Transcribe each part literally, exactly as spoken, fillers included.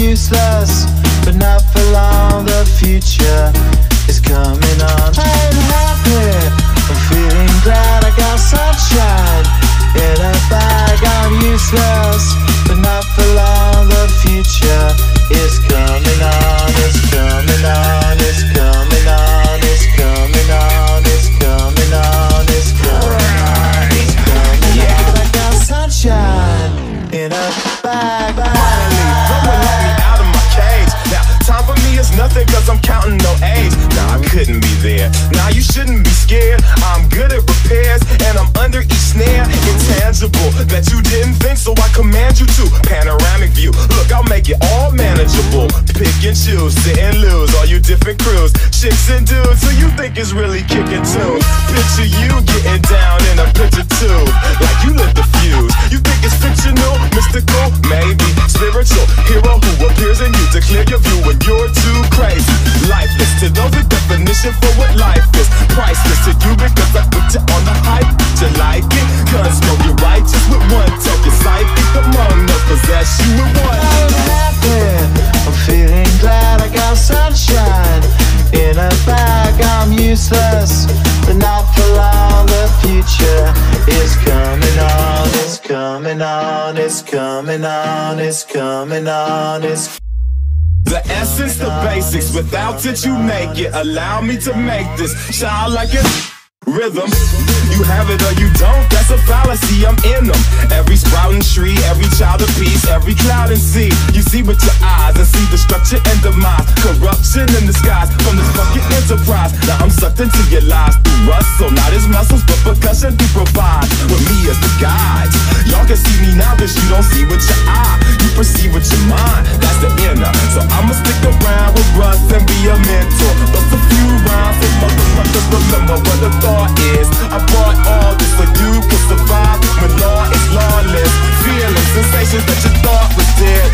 useless, but not for long. The future is coming on. I'm happy, I'm feeling glad. I got sunshine in a bag. I'm useless, but not for long. The future is coming on. It's coming on. It's coming on. It's coming on. It's coming on. It's coming on. It's coming on. I got sunshine in a bag. Finally, someone let me out of my cage. Now, time for me is nothing cause I'm counting no age. Nah, I couldn't be there. Nah, you shouldn't be scared. I'm good at repairs and I'm under each snare. Intangible that you didn't think, so I command you to. Panoramic view, look, I'll make it all manageable. Pick and choose, sit and lose, all you different crews. Chicks and dudes, who you think is really kicking tunes. Picture you getting down in a picture tube, like you lit the fuse. You think it's fictional, mystical, maybe spiritual. Hero who appears in you to clear your view when you're too crazy. Lifeless to those, the definition for what life is. Priceless to you because I put you on the hype. You like it? Cause no, you're righteous with one talk. You're psychic among us, possess you with one. I'm happy, I'm feeling glad. I got sunshine in a bag. I'm useless, but not for long. The future is coming on. It's coming on. It's coming on. It's coming on. It's the essence, the basics. Without it, you make it. Allow me to make this child like it. Rhythm, you have it or you don't, that's a fallacy, I'm in them. Every sprouting tree, every child of peace, every cloud and sea. You see with your eyes and see destruction and demise. Corruption in the skies from this fucking enterprise. Now I'm sucked into your lies through rust, so not his muscles but percussion to provide. With me as the guide, y'all can see me now cause you don't see with your eye. You perceive with your mind, that's the inner. So I'ma stick around with Russ and be a mentor. Bust a few rhymes so motherfuckers remember what the thought is. I brought all this so you can survive when law is lawless. Feeling sensations that you thought was dead.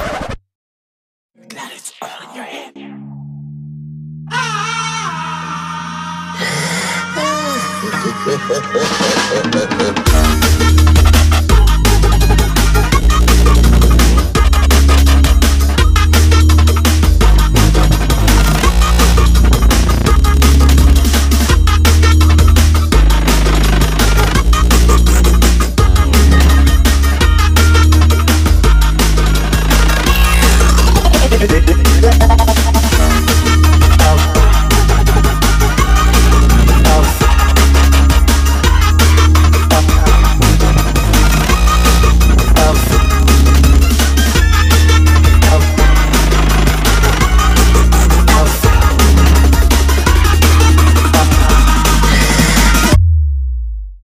That is all in your head. Ah!